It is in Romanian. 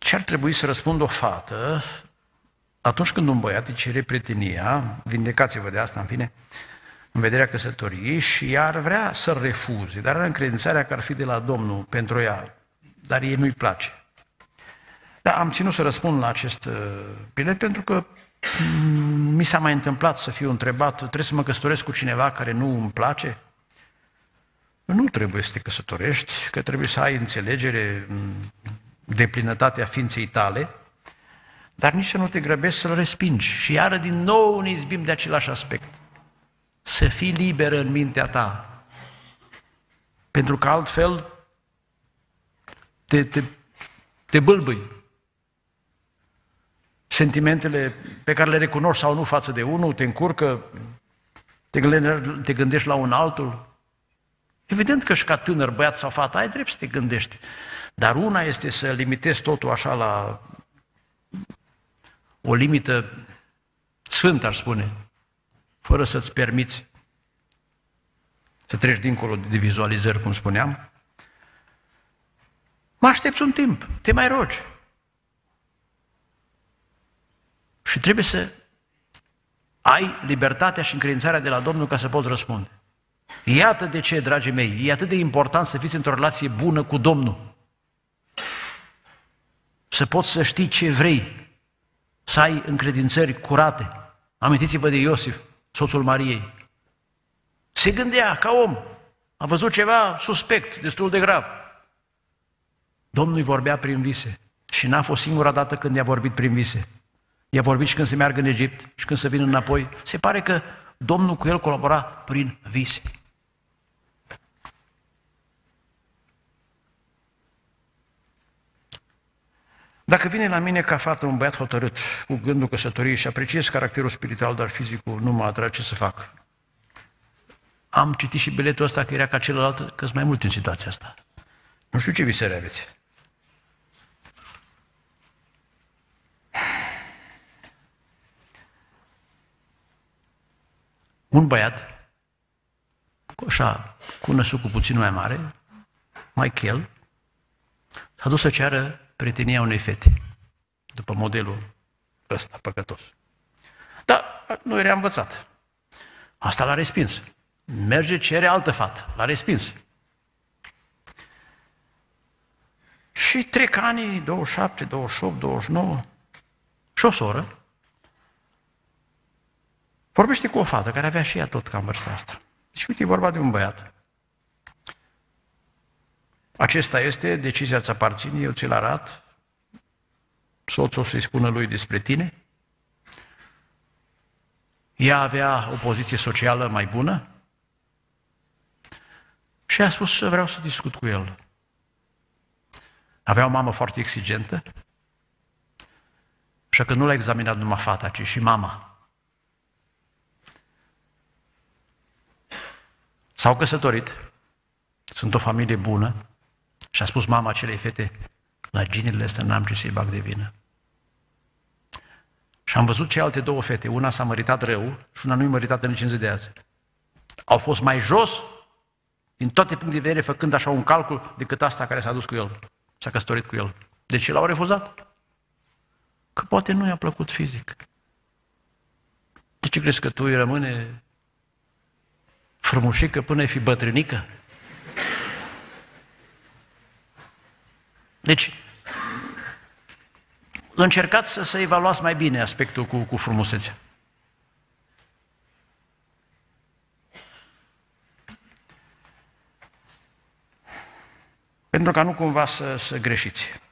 ce ar trebui să răspundă o fată atunci când un băiat îi cere prietenia, vindecați-vă de asta, în fine, în vederea căsătoriei, și ea ar vrea să-l refuze, dar are încredințarea că ar fi de la Domnul pentru ea, dar ei nu-i place. Da, am ținut să răspund la acest bilet pentru că mi s-a mai întâmplat să fiu întrebat, trebuie să mă căsătoresc cu cineva care nu îmi place? Nu trebuie să te căsătorești, că trebuie să ai înțelegere, deplinătatea ființei tale, dar nici să nu te grăbești să-l respingi. Și iară din nou ne izbim de același aspect. Să fii liberă în mintea ta. Pentru că altfel te bâlbâi. Sentimentele pe care le recunoști sau nu față de unul, te încurcă, te gândești la un altul. Evident că și ca tânăr, băiat sau fată, ai drept să te gândești. Dar una este să limitezi totul așa la o limită sfântă, aș spune, fără să-ți permiți să treci dincolo de vizualizări, cum spuneam. Mă aștepți un timp, te mai rogi. Și trebuie să ai libertatea și încredințarea de la Domnul ca să poți răspunde. Iată de ce, dragii mei, e atât de important să fiți într-o relație bună cu Domnul. Să poți să știi ce vrei, să ai încredințări curate. Amintiți-vă de Iosif, soțul Mariei. Se gândea ca om, a văzut ceva suspect, destul de grav. Domnul îi vorbea prin vise și n-a fost singura dată când i-a vorbit prin vise. I-a vorbit și când se meargă în Egipt și când se vină înapoi. Se pare că Domnul cu el colabora prin vise. Dacă vine la mine ca fată un băiat hotărât, cu gândul căsătoriei și apreciez caracterul spiritual, dar fizicul nu mă atrage, ce să fac? Am citit și biletul ăsta că era ca celălalt, că sunt mai mult în situația asta. Nu știu ce visări aveți. Un băiat, așa, cu năsucul puțin mai mare, mai chel, s-a dus să ceară prietenia unei fete, după modelul ăsta, păcătos. Dar nu era învățat. Asta l-a respins. Merge, cere altă fată. L-a respins. Și trec anii, 27, 28, 29, și o soră vorbește cu o fată care avea și ea tot cam vârsta asta. Și uite, e vorba de un băiat. Acesta este, decizia ți aparține, eu ți-l arat, soțul o să-i spună lui despre tine. Ea avea o poziție socială mai bună și a spus că vreau să discut cu el. Avea o mamă foarte exigentă, așa că nu l-a examinat numai fata, ci și mama. S-au căsătorit, sunt o familie bună și a spus mama acelei fete, la ginerile astea n-am ce să-i bag de vină. Și am văzut celelalte două fete, una s-a măritat rău și una nu-i măritată nici în zi de azi. Au fost mai jos, din toate punctele de vedere, făcând așa un calcul, decât asta care s-a dus cu el, s-a căsătorit cu el. De ce l-au refuzat? Că poate nu i-a plăcut fizic. De ce crezi că tu îi rămâne frumușică până îi fi bătrânică? Deci, încercați să evaluați mai bine aspectul cu frumusețea. Pentru ca nu cumva să greșiți.